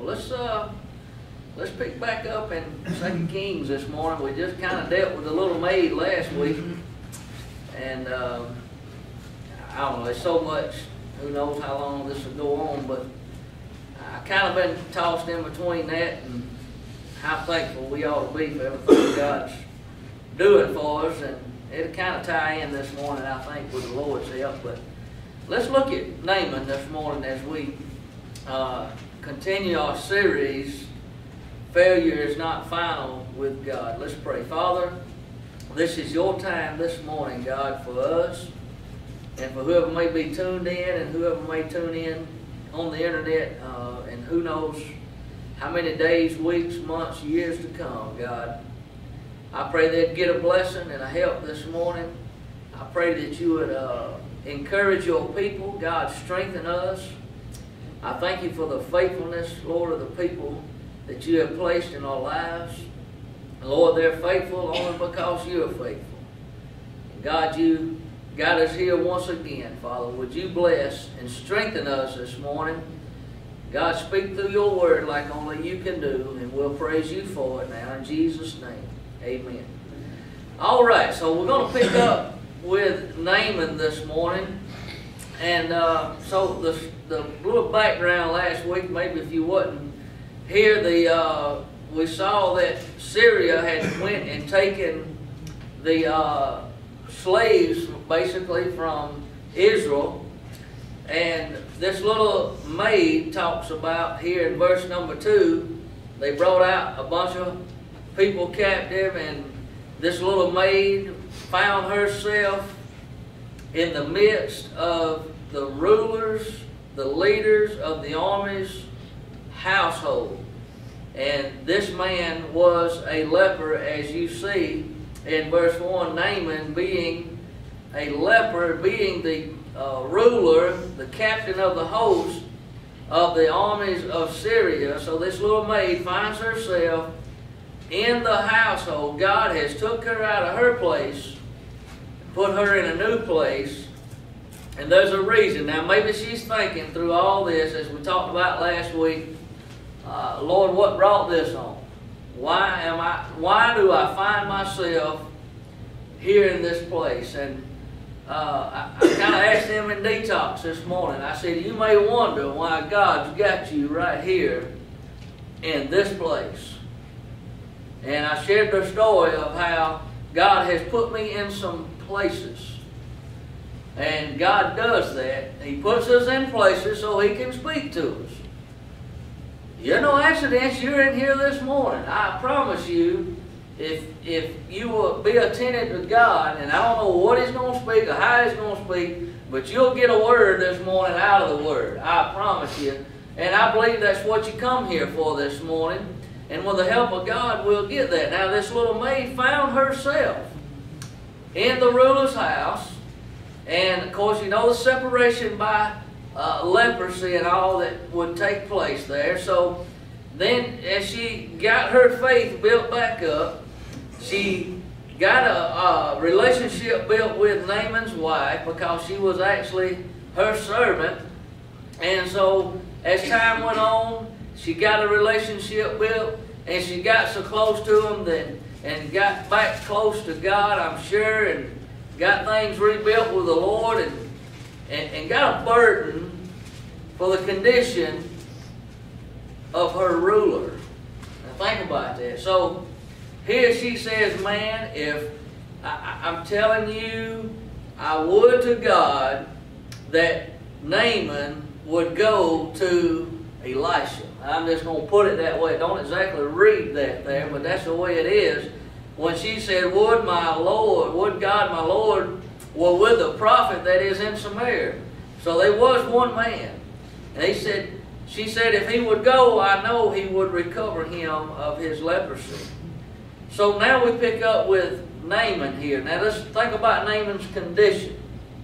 Well, let's pick back up in 2 Kings this morning. We just kind of dealt with the little maid last week, and I don't know. There's so much. Who knows how long this will go on? But I kind of been tossed in between that and how thankful we ought to be for everything God's doing for us, and it'll kind of tie in this morning, I think, with the Lord's help. But let's look at Naaman this morning as we continue our series, Failure is Not Final with God. Let's pray. Father, this is your time this morning, God, for us and for whoever may be tuned in and whoever may tune in on the internet, and who knows how many days, weeks, months, years to come, God. I pray they'd get a blessing and a help this morning. I pray that you would encourage your people. God, strengthen us. I thank you for the faithfulness, Lord, of the people that you have placed in our lives. Lord, they're faithful only because you are faithful. And God, you got us here once again, Father. Would you bless and strengthen us this morning? God, speak through your word like only you can do, and we'll praise you for it now in Jesus' name. Amen. All right, so we're going to pick up with Naaman this morning. And so the little background last week, maybe if you wasn't here, we saw that Syria had went and taken the slaves basically from Israel. And this little maid talks about here in verse number 2, they brought out a bunch of people captive, and this little maid found herself in the midst of the rulers, the leaders of the army's household. And this man was a leper, as you see in verse 1, Naaman being a leper, being the ruler, the captain of the host of the armies of Syria. So this little maid finds herself in the household. God has took her out of her place, put her in a new place, and there's a reason. Now maybe she's thinking through all this, as we talked about last week, Lord, what brought this on? Why do I find myself here in this place? And I kind of asked him in detox this morning. I said, you may wonder why God's got you right here in this place. And I shared the story of how God has put me in some places. And God does that. He puts us in places so He can speak to us. You're no accidents. You're in here this morning. I promise you, if you will be attentive to God, and I don't know what He's going to speak or how He's going to speak, but you'll get a word this morning out of the Word. I promise you. And I believe that's what you come here for this morning. And with the help of God, we'll get that. Now, this little maid found herself in the ruler's house. And, of course, you know the separation by leprosy and all that would take place there. So then as she got her faith built back up, she got a relationship built with Naaman's wife, because she was actually her servant. And so as time went on, she got a relationship built, and she got so close to him and got back close to God, I'm sure, and got things rebuilt with the Lord, and got a burden for the condition of her ruler. Now think about that. So here she says, man, if I'm telling you, I would to God that Naaman would go to Elisha. I'm just going to put it that way. Don't exactly read that there, but that's the way it is. When she said, would my Lord, would God my Lord were with the prophet that is in Samaria. So there was one man. And she said, if he would go, I know he would recover him of his leprosy. So now we pick up with Naaman here. Now let's think about Naaman's condition.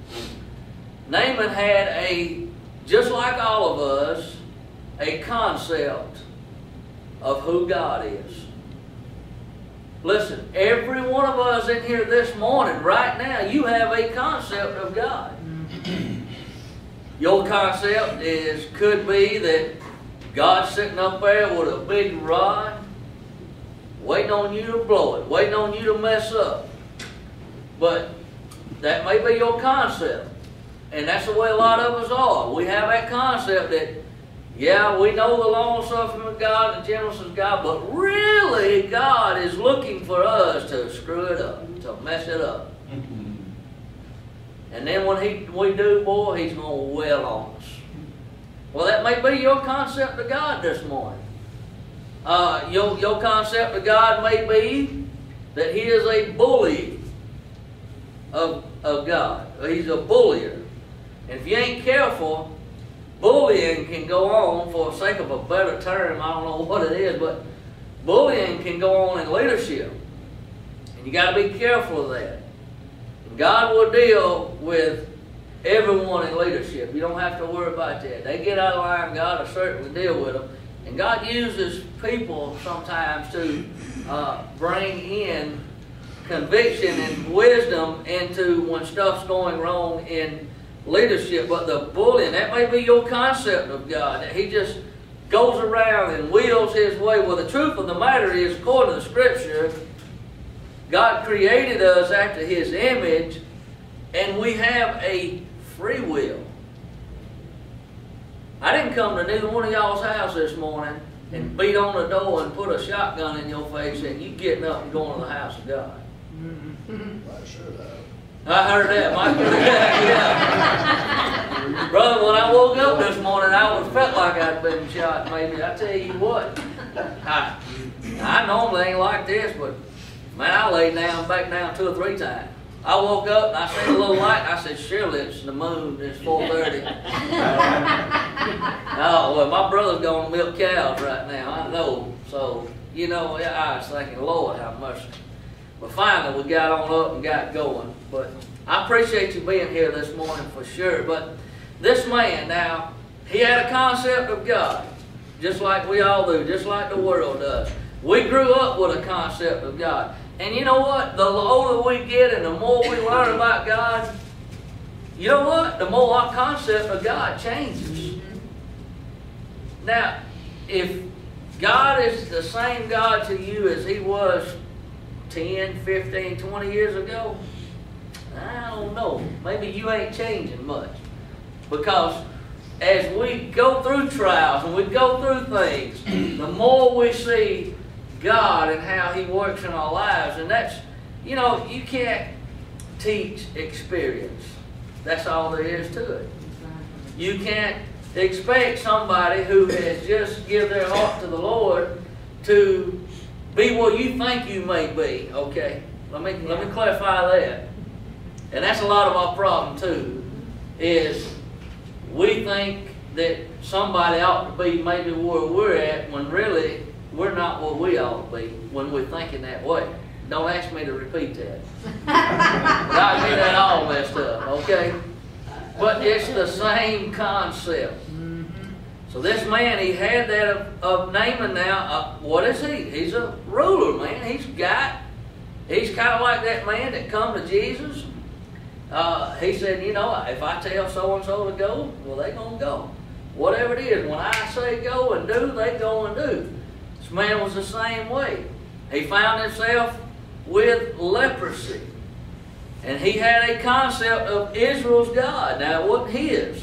Naaman had just like all of us, a concept of who God is. Listen, every one of us in here this morning, right now, you have a concept of God. Your concept could be that God's sitting up there with a big rod, waiting on you to blow it, waiting on you to mess up. But that may be your concept. And that's the way a lot of us are. We have that concept that, yeah, we know the long-suffering of God and the gentleness of God, but really God is looking for us to screw it up, to mess it up. And then when we do, boy, He's going to wail on us. Well, that may be your concept of God this morning. Your concept of God may be that He is a bully of God. He's a bullier. And if you ain't careful, bullying can go on, for the sake of a better term, I don't know what it is, but bullying can go on in leadership. And you got to be careful of that. And God will deal with everyone in leadership. You don't have to worry about that. They get out of line, God will certainly deal with them. And God uses people sometimes to bring in conviction and wisdom into when stuff's going wrong in leadership. But the bullying, that may be your concept of God, that He just goes around and wheels His way. Well, the truth of the matter is, according to the Scripture, God created us after His image, and we have a free will. I didn't come to neither one of y'all's house this morning and beat on the door and put a shotgun in your face and you getting up and going to the house of God. I sure have. I heard that, Mike. Yeah. Brother, when I woke up this morning, I would felt like I'd been shot, maybe. I tell you what, I normally ain't like this, but man, I laid back down 2 or 3 times. I woke up and I seen a little light and I said, surely it's the moon, it's 4:30. Oh, well, my brother's going to milk cows right now, I know. So, you know, I was thinking, Lord, how much. But finally, we got on up and got going. But I appreciate you being here this morning for sure. But this man, now, he had a concept of God, just like we all do, just like the world does. We grew up with a concept of God. And you know what? The older we get and the more we learn about God, you know what? The more our concept of God changes. Now, if God is the same God to you as He was 10, 15, 20 years ago, I don't know. Maybe you ain't changing much. Because as we go through trials and we go through things, the more we see God and how He works in our lives. And that's, you know, you can't teach experience. That's all there is to it. You can't expect somebody who has just given their heart to the Lord to be what you think you may be. Okay, let me clarify that. And that's a lot of our problem too, is we think that somebody ought to be maybe where we're at when really we're not what we ought to be when we're thinking that way. Don't ask me to repeat that. I'll get that all messed up, okay? But it's the same concept. So this man, he had that of Naaman now. What is he? He's a ruler, man. He's kind of like that man that come to Jesus. He said, you know, if I tell so-and-so to go, well, they going to go. Whatever it is, when I say go and do, they go and do. This man was the same way. He found himself with leprosy. And he had a concept of Israel's God. Now, it wasn't his.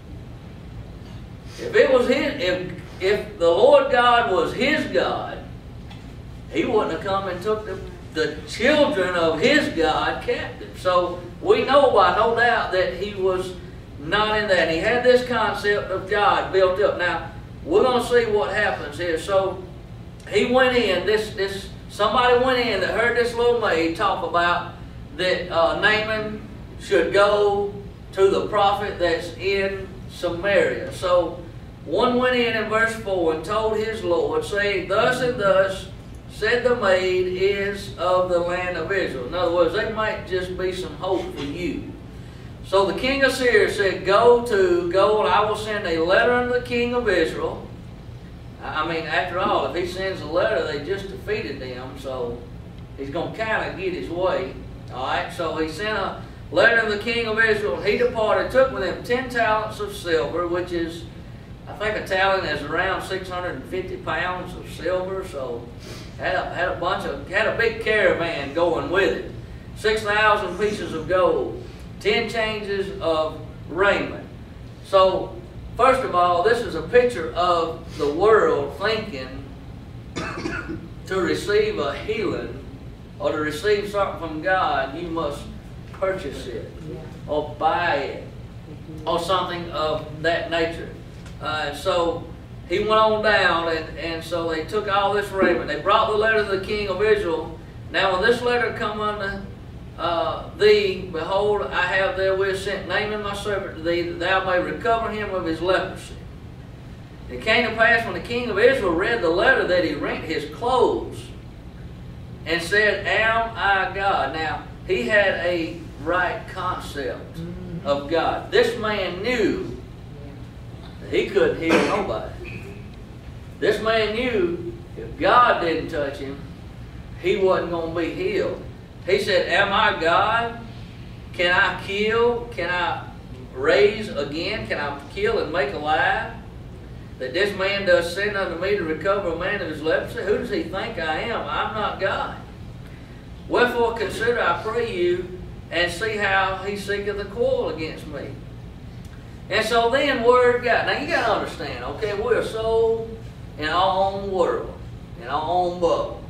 If it was his, if the Lord God was his God, He wouldn't have come and took the children of his God captive. So we know by no doubt that he was not in that. He had this concept of God built up. Now, we're going to see what happens here. So he went in, somebody went in that heard this little maid talk about that Naaman should go to the prophet that's in Samaria. So one went in verse 4 and told his Lord, saying, thus and thus said the maid is of the land of Israel. In other words, there might just be some hope for you. So the king of Syria said, go and I will send a letter unto the king of Israel. I mean, after all, if he sends a letter, they just defeated them, so he's going to kind of get his way. All right, so he sent a letter to the king of Israel. He departed, took with him 10 talents of silver, which is I think a talent is around 650 pounds of silver, so had a big caravan going with it. 6,000 pieces of gold, 10 changes of raiment. So, first of all, this is a picture of the world thinking to receive a healing or to receive something from God, you must purchase it or buy it or something of that nature. So he went on down, and so they took all this raiment. They brought the letter to the king of Israel. Now when this letter come unto thee, behold, I have therewith sent Naaman my servant to thee, that thou may recover him of his leprosy. It came to pass when the king of Israel read the letter that he rent his clothes and said, Am I God? Now, he had a right concept of God. This man knew that he couldn't heal nobody. This man knew if God didn't touch him, he wasn't going to be healed. He said, Am I God? Can I kill? Can I raise again? Can I kill and make alive? That this man does send unto me to recover a man of his leprosy? Who does he think I am? I'm not God. Wherefore consider, I pray you, and see how he seeketh a quarrel against me. And so then word got. Now you got to understand, okay, we are so in our own world, in our own bubble.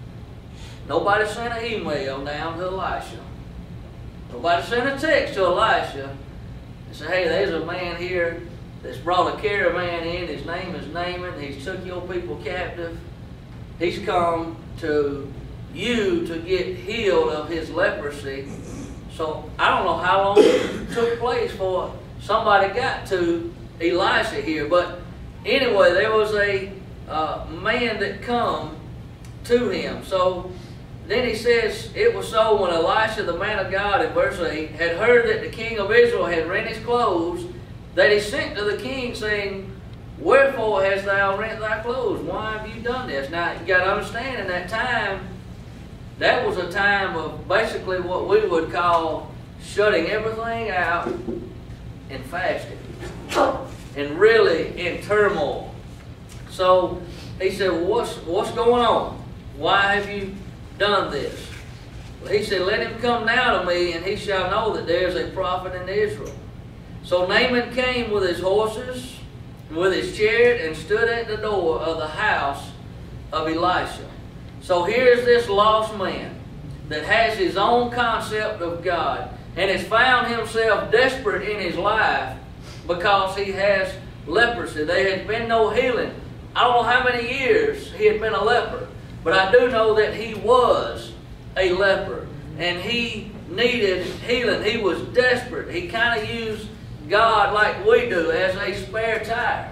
Nobody sent an email down to Elisha. Nobody sent a text to Elisha and said, hey, there's a man here that's brought a caravan in. His name is Naaman. He's took your people captive. He's come to you to get healed of his leprosy. So I don't know how long it took place for somebody got to Elisha here. But anyway, there was a man that come to him. So then he says, it was so when Elisha, the man of God, in verse 8, had heard that the king of Israel had rent his clothes, that he sent to the king, saying, Wherefore hast thou rent thy clothes? Why have you done this? Now, you got to understand, in that time, that was a time of basically what we would call shutting everything out and fasting. And really in turmoil. So, he said, well, what's going on? Why have you done this? Well, he said, Let him come now to me, and he shall know that there is a prophet in Israel. So Naaman came with his horses, with his chariot, and stood at the door of the house of Elisha. So here's this lost man that has his own concept of God and has found himself desperate in his life because he has leprosy. There had been no healing. I don't know how many years he had been a leper, but I do know that he was a leper and he needed healing. He was desperate. He kind of used God like we do as a spare tire.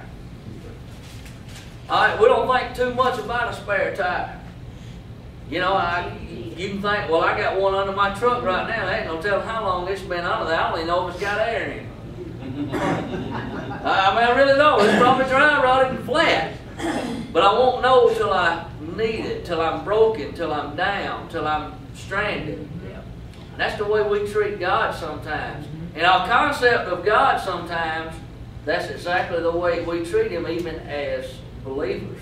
All right, we don't think too much about a spare tire. You know, you can think, well, I got one under my truck right now. I ain't no telling how long it's been under there. I don't even know if it's got air in it. I really don't. It's probably dry rotted and flat. But I won't know till I need it, till I'm broken, till I'm down, till I'm stranded. And that's the way we treat God sometimes. And our concept of God sometimes, that's exactly the way we treat Him even as believers.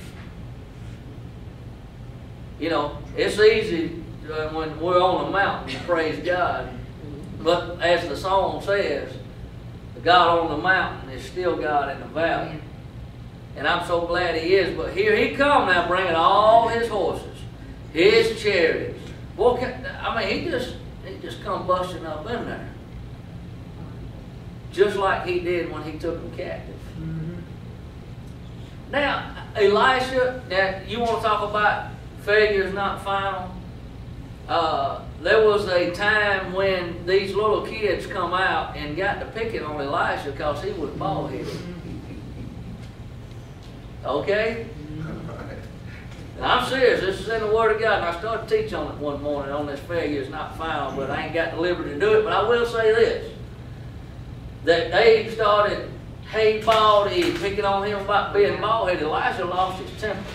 You know, it's easy when we're on a mountain to praise God. But as the song says, the God on the mountain is still God in the valley. And I'm so glad He is. But here He come now bringing all His horses, His chariots. Well, I mean, He just come busting up in there. Just like He did when He took them captive. Now, Elisha, now you want to talk about failure is not final? There was a time when these little kids come out and got to picking on Elisha because he was bald-headed. Okay? And I'm serious. This is in the Word of God. And I started teaching on it one morning on this failure is not final, but I ain't got the liberty to do it. But I will say this. That they started, hey, bald-headed, picking on him about being bald-headed. Elisha lost his temper.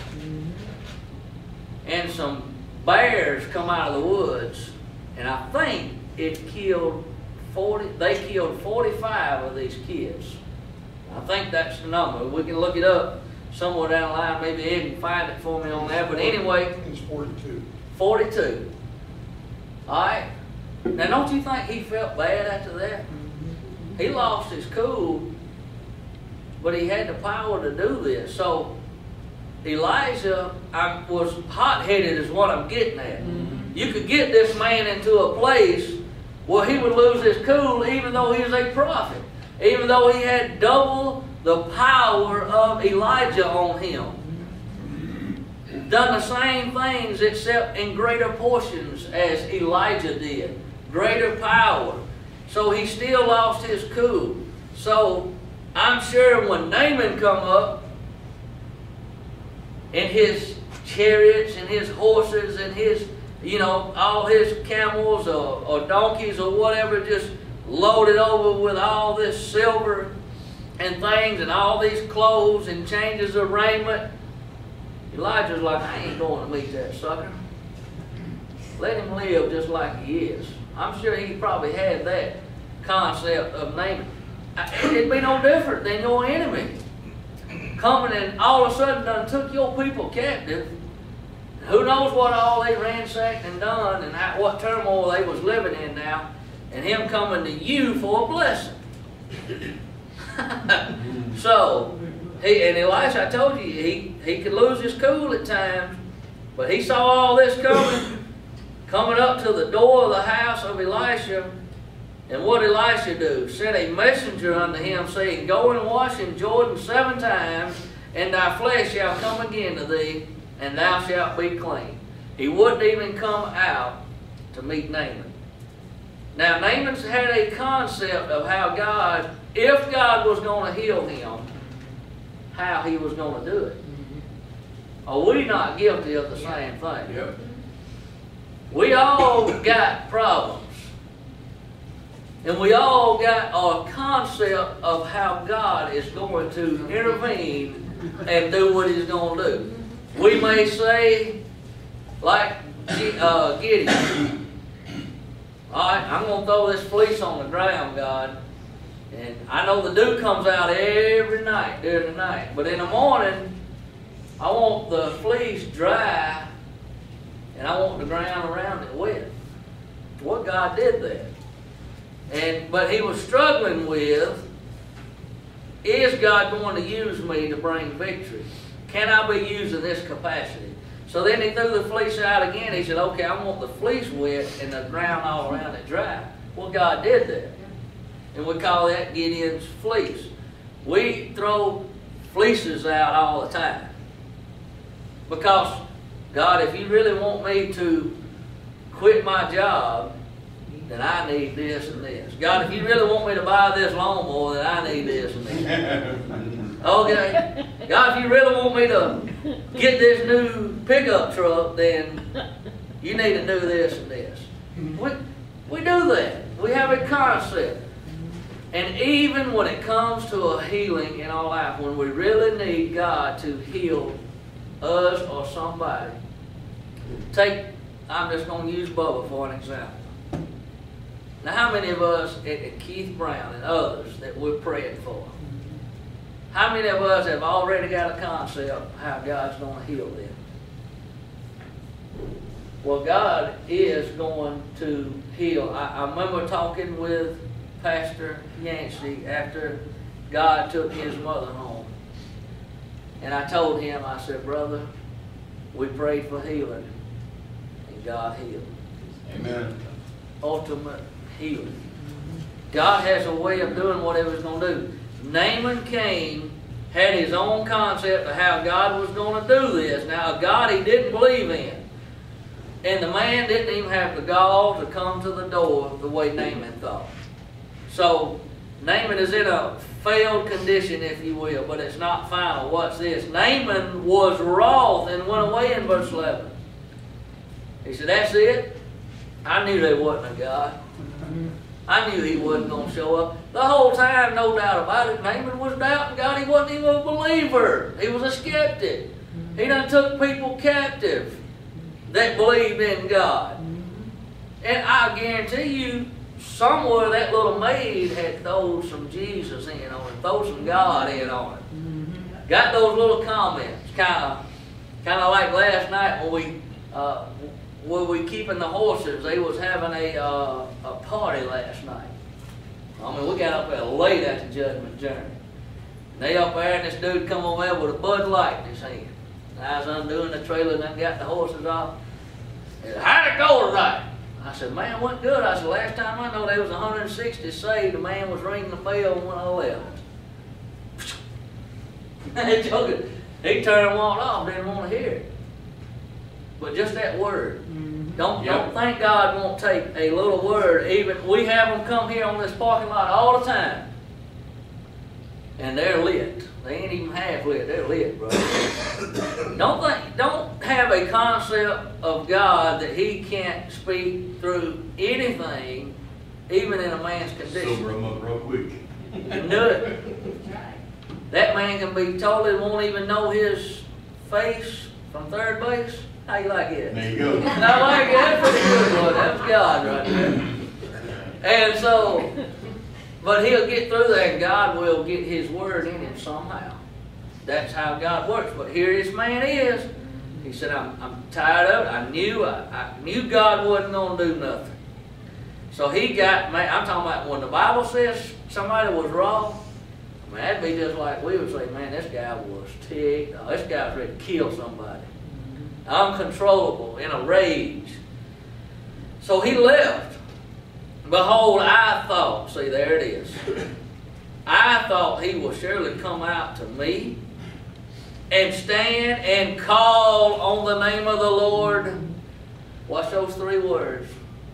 And some bears come out of the woods. And I think it killed 45 of these kids. I think that's the number. We can look it up somewhere down the line. Maybe Ed can find it for me on that. But anyway, It's 42. 42. All right. Now, don't you think he felt bad after that? He lost his cool, but he had the power to do this. So Elijah was hot-headed is what I'm getting at. You could get this man into a place where he would lose his cool even though he was a prophet. Even though he had double the power of Elijah on him. Done the same things except in greater portions as Elijah did. Greater power. So he still lost his cool. So I'm sure when Naaman come up, and his chariots and his horses and his, all his camels or donkeys or whatever, just loaded over with all this silver and things and all these clothes and changes of raiment. Elijah's like, I ain't going to meet that sucker. Let him live just like he is. I'm sure he probably had that concept of Naaman. It'd be no different than your enemy coming and all of a sudden done took your people captive. Who knows what all they ransacked and done and what turmoil they was living in now, and him coming to you for a blessing. So, and Elisha, I told you, he could lose his cool at times, but he saw all this coming up to the door of the house of Elisha. And what did Elisha do? Sent a messenger unto him, saying, Go and wash in Jordan 7 times, and thy flesh shall come again to thee, and thou shalt be clean. He wouldn't even come out to meet Naaman. Now, Naaman's had a concept of how God, if God was going to heal him, how he was going to do it. Are we not guilty of the same thing? Yep. We all got problems. And we all got our concept of how God is going to intervene and do what He's going to do. We may say, like Gideon, all right, I'm going to throw this fleece on the ground, God. And I know the dew comes out every night during the night. But in the morning, I want the fleece dry, and I want the ground around it wet. What God did there. But he was struggling with, is God going to use me to bring victory? Can I be used in this capacity? So then he threw the fleece out again. He said, okay, I want the fleece wet and the ground all around it dry. Well, God did that. And we call that Gideon's fleece. We throw fleeces out all the time. Because, God, if you really want me to quit my job, then I need this and this. God, if you really want me to buy this lawnmower, then I need this and this. Okay? God, if you really want me to get this new pickup truck, then you need to do this and this. We do that. We have a concept. And even when it comes to a healing in our life, when we really need God to heal us or somebody, I'm just going to use Bubba for an example. Now, how many of us, at Keith Brown and others that we're praying for, how many of us have already got a concept of how God's going to heal them? Well, God is going to heal. I remember talking with Pastor Yancey after God took his mother home. And I told him, I said, brother, we prayed for healing, and God healed. Amen. Ultimate healing. God has a way of doing whatever He's going to do. Naaman came, had his own concept of how God was going to do this. Now, a God he didn't believe in. And the man didn't even have the gall to come to the door the way Naaman thought. So, Naaman is in a failed condition, if you will, but it's not final. Watch this. Naaman was wroth and went away in verse 11. He said, that's it? I knew there wasn't a God. I knew He wasn't going to show up. The whole time, no doubt about it, Naaman was doubting God. He wasn't even a believer. He was a skeptic. He done took people captive that believed in God. And I guarantee you, somewhere that little maid had thrown some Jesus in on it, thrown some God in on it. Got those little comments, kind of like last night when we keeping the horses. They was having a party last night. I mean, we got up there late at the Judgment Journey. And they up there, and this dude come over there with a Bud Light in his hand. And I was undoing the trailer and I got the horses off. He said, "How'd it go tonight?" I said, "Man, it went good." I said, "Last time I know there was 160 saved. The man was ringing the bell when I left." He turned and walked off, didn't want to hear it. But just that word. Don't think God won't take a little word. Even we have them come here on this parking lot all the time. And they're lit. They ain't even half lit, they're lit, bro. Don't have a concept of God that He can't speak through anything, even in a man's condition. Sober him up real quick. You can do it. That man can be totally won't even know his face from third base. How you like it? There you go. I like it. That's pretty good, boy. That's God right there. And so, but he'll get through there, and God will get His word in him somehow. That's how God works. But here this man is. He said, I'm tired of it. I knew God wasn't going to do nothing. So he got, man, I'm talking about when the Bible says somebody was wrong, man, that'd be just like we would say, man, this guy was ticked. Oh, this guy's ready to kill somebody. Uncontrollable, in a rage. So he left. Behold, I thought, see, there it is. I thought he would surely come out to me and stand and call on the name of the Lord. Watch those three words.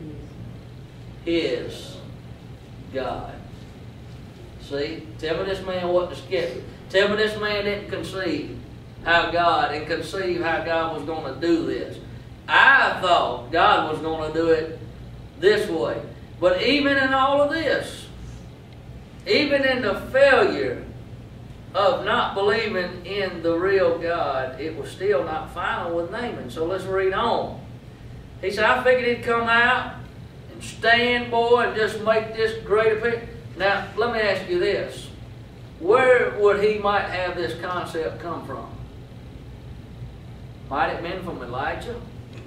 His God. See, tell me this man wasn't a skeptic. Tell me this man didn't conceive how God was going to do this. I thought God was going to do it this way. But even in all of this, even in the failure of not believing in the real God, it was still not final with Naaman. So let's read on. He said, I figured he'd come out and stand, boy, and just make this great appearance. Now, let me ask you this. Where would he might have this concept come from? Might it have been from Elijah?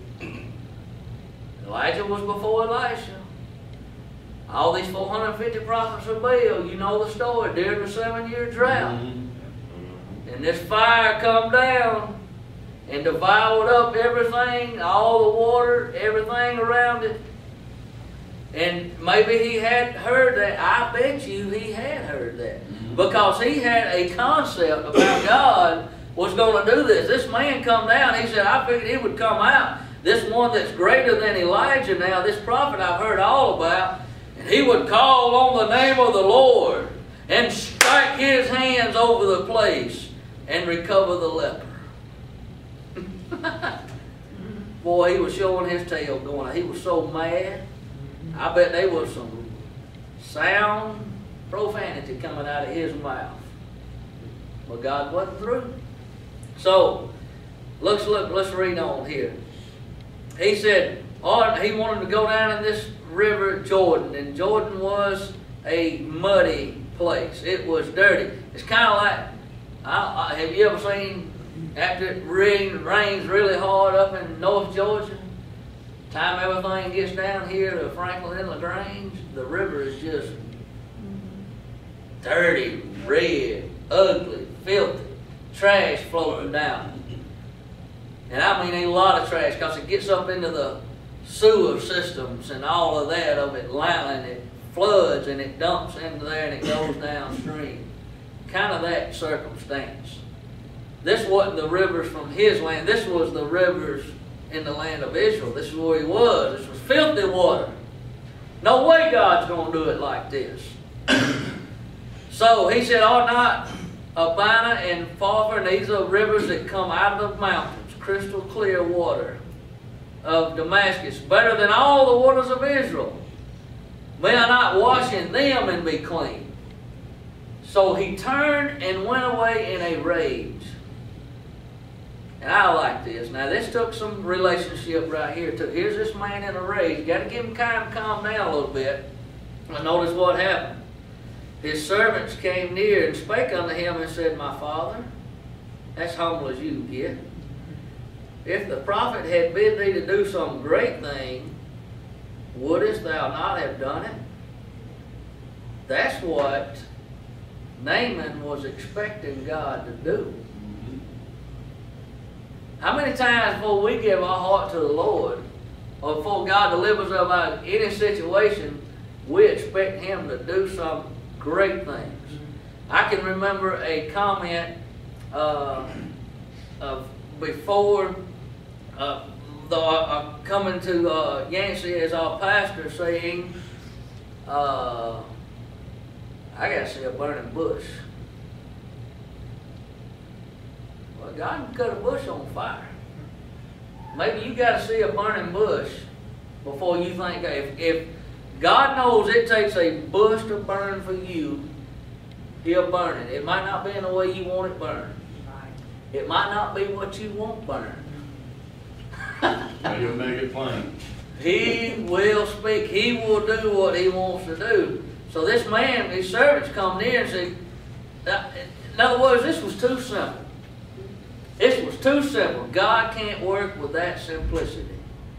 Elijah was before Elisha. All these 450 prophets of Baal, you know the story, during the 7-year drought. And this fire come down and devoured up everything, all the water, everything around it. And maybe he had heard that. I bet you he had heard that. Because he had a concept about God was going to do this. This man come down, he said, I figured he would come out. This one that's greater than Elijah now, this prophet I've heard all about, and he would call on the name of the Lord and strike his hands over the place and recover the leper. Boy, he was showing his tail going. He was so mad. I bet there was some sound profanity coming out of his mouth. But God wasn't through. So, let's read on here. He said, he wanted to go down in this river Jordan, and Jordan was a muddy place. It was dirty. It's kind of like, have you ever seen, after it rains really hard up in North Georgia, time everything gets down here to Franklin and LaGrange, the river is just dirty, red, ugly, filthy, trash floating down. And I mean a lot of trash, because it gets up into the sewer systems and all of that of Atlanta, and it floods and it dumps into there and it goes downstream. Kind of that circumstance. This wasn't the rivers from his land. This was the rivers in the land of Israel. This is where he was. This was filthy water. No way God's going to do it like this. So he said, are not Abana and Pharpar, and these are rivers that come out of the mountains, crystal clear water of Damascus, better than all the waters of Israel. May I not wash in them and be clean? So he turned and went away in a rage. And I like this. Now this took some relationship right here too. Here's this man in a rage. Got to give him time to calm down a little bit. And notice what happened. His servants came near and spake unto him and said, My father, that's humble as you can get. If the prophet had bid thee to do some great thing, wouldest thou not have done it? That's what Naaman was expecting God to do. How many times before we give our heart to the Lord, or before God delivers us out of any situation, we expect Him to do some great things? I can remember a comment before coming to Yancey as our pastor, saying, I got to see a burning bush. Well, God can cut a bush on fire. Maybe you got to see a burning bush before you think, if God knows it takes a bush to burn for you, He'll burn it. It might not be in the way you want it burned. It might not be what you want burned. He'll make it plain. He will speak. He will do what He wants to do. So this man, his servants come near and say, in other words, this was too simple. This was too simple. God can't work with that simplicity.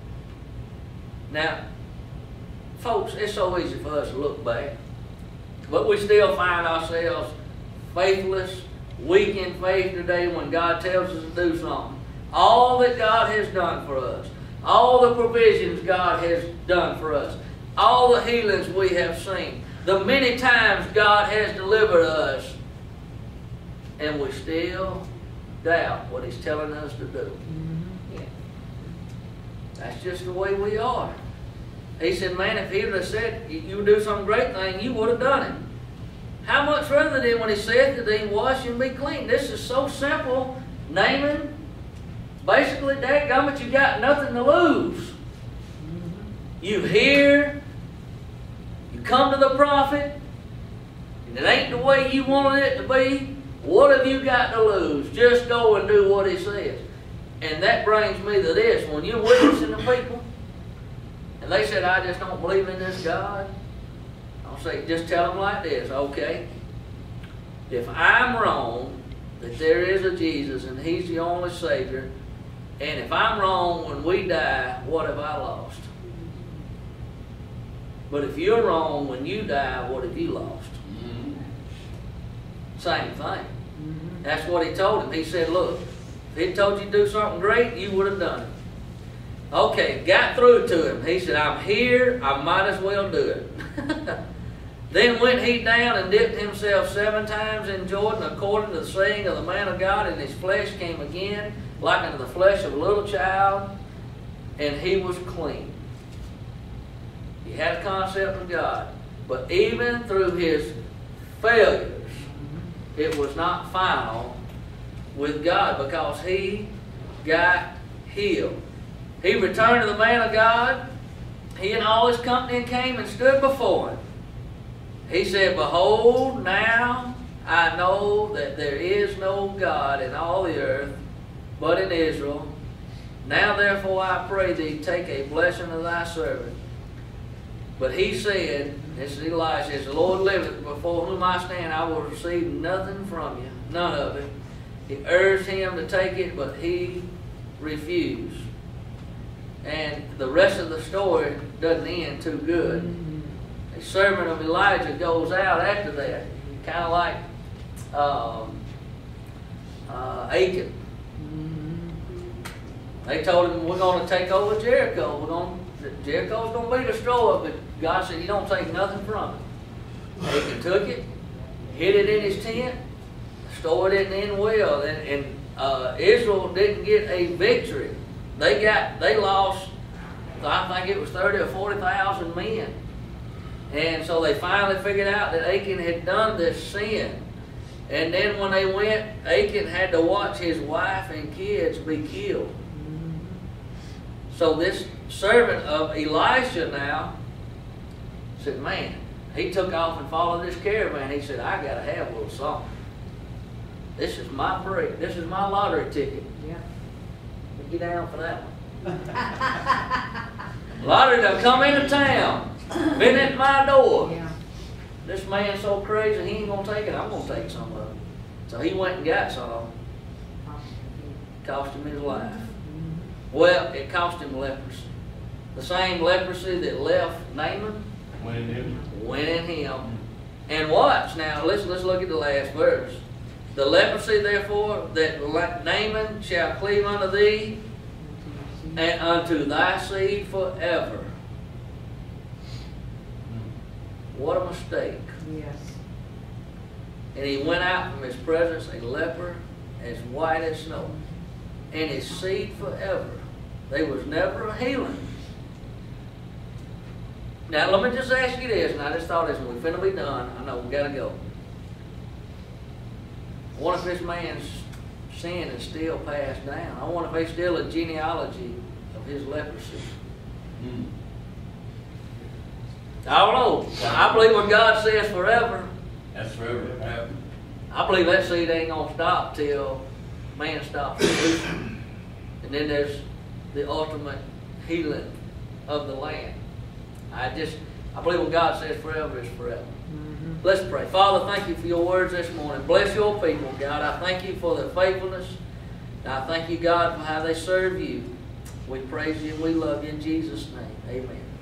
Now, folks, it's so easy for us to look back, but we still find ourselves faithless, weak in faith today when God tells us to do something. All that God has done for us, all the provisions God has done for us, all the healings we have seen, the many times God has delivered us, and we still doubt what He's telling us to do. Yeah. That's just the way we are. He said, man, if He would have said you would do some great thing, you would have done it. How much rather than when He said to thee, wash and be clean? This is so simple. Naaman, basically, dadgummit, you got nothing to lose. You hear, you come to the prophet, and it ain't the way you wanted it to be. What have you got to lose? Just go and do what He says. And that brings me to this. When you're witnessing to people, and they said, I just don't believe in this God, I'll say, just tell them like this, okay, if I'm wrong, that there is a Jesus and He's the only Savior, and if I'm wrong when we die, what have I lost? But if you're wrong when you die, what have you lost? Same thing. That's what He told him. He said, look, if He told you to do something great, you would have done it. Okay, got through to him. He said, I'm here, I might as well do it. Then went he down and dipped himself 7 times in Jordan, according to the saying of the man of God, and his flesh came again, like unto the flesh of a little child, and he was clean. He had a concept of God. But even through his failures, it was not final with God, because he got healed. He returned to the man of God. He and all his company came and stood before him. He said, behold, now I know that there is no God in all the earth but in Israel. Now therefore I pray thee, take a blessing of thy servant. But he said, this is Elijah, as the Lord liveth, before whom I stand, I will receive nothing from you, none of it. He urged him to take it, but he refused. And the rest of the story doesn't end too good. A servant of Elijah goes out after that, kind of like Achan. They told him, we're going to take over Jericho. Jericho's going to be destroyed, but God said, you don't take nothing from it. Achan took it, hid it in his tent, stored it in well, and Israel didn't get a victory. They lost, I think it was 30 or 40,000 men. And so they finally figured out that Achan had done this sin. And then when they went, Achan had to watch his wife and kids be killed. So this servant of Elisha now said, man, he took off and followed this caravan. He said, I got to have a little something. This is my break. This is my lottery ticket. Yeah. Get down for that one. Lottery done come into town. Been at my door. Yeah. this man's so crazy, he ain't gonna take it. I'm gonna take some of it. So he went and got some. Cost him his life. Well, it cost him leprosy. The same leprosy that left Naaman Went in him. went in him. And watch now, let's look at the last verse. The leprosy, therefore, that Naaman shall cleave unto thee, and unto thy seed forever. What a mistake. Yes. And he went out from his presence a leper as white as snow, and his seed forever. There was never a healing. Now let me just ask you this, and I just thought this, and we're finna be done. I know we gotta go. I wonder if this man's sin is still passed down. I wonder if there's still a genealogy of his leprosy. I don't know. I believe when God says forever, That's forever. Happened. I believe that seed ain't gonna stop till man stops pollution. And then there's the ultimate healing of the land. I believe when God says forever is forever. Let's pray. Father, thank you for your words this morning. Bless your people, God. I thank you for their faithfulness. And I thank you, God, for how they serve you. We praise you and we love you in Jesus' name. Amen.